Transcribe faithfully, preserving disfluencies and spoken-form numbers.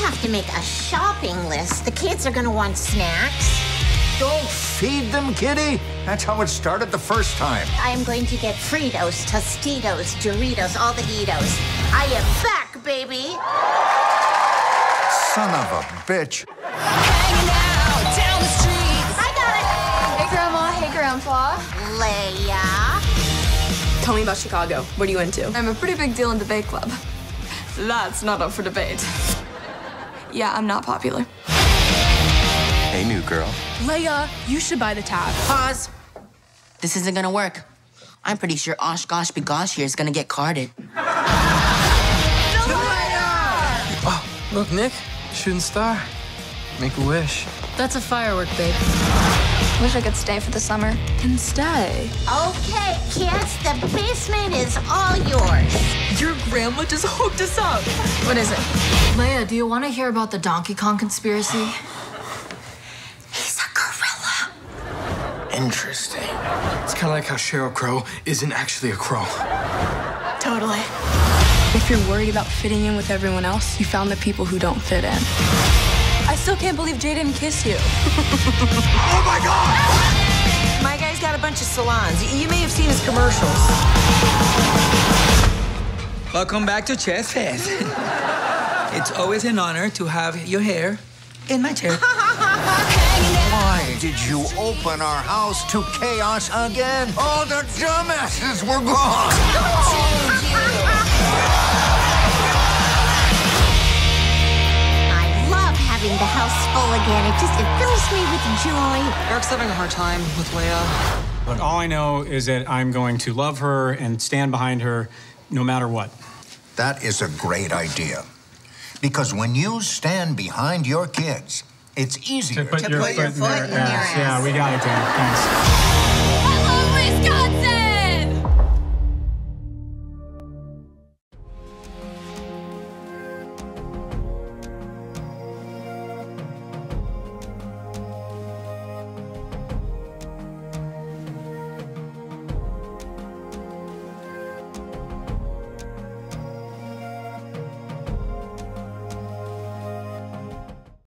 have to make a shopping list. The kids are gonna want snacks. Don't feed them, Kitty. That's how it started the first time. I am going to get Fritos, Tostitos, Doritos, all the Eatos. I am back, baby. Son of a bitch. Hanging out down the street. I got it. Hey, Grandma. Hey, Grandpa. Leia. Tell me about Chicago. What are you into? I'm a pretty big deal in debate club. That's not up for debate. Yeah, I'm not popular. Hey, new girl. Leia, you should buy the tab. Pause. This isn't gonna work. I'm pretty sure Osh Gosh Begosh here is gonna get carded. Oh, look, Nick. Shooting star. Make a wish. That's a firework, babe. Wish I could stay for the summer. Then stay. Okay, kids, the basement is all yours. Your grandma just hooked us up. What is it? Leia, do you want to hear about the Donkey Kong conspiracy? He's a gorilla. Interesting. It's kind of like how Sheryl Crow isn't actually a crow. Totally. If you're worried about fitting in with everyone else, you found the people who don't fit in. I still can't believe Jay didn't kiss you. Oh, my God! My guy's got a bunch of salons. You may have seen his commercials. Welcome back to Chair Fest. It's always an honor to have your hair in my chair. Why did you open our house to chaos again? All the dumbasses were gone. I love having the house full again. It just, it fills me with joy. Eric's having a hard time with Leia. Look, all I know is that I'm going to love her and stand behind her no matter what. That is a great idea. Because when you stand behind your kids, it's easier To put to your put foot in their ass. Yeah, we got it, Dan. Thanks.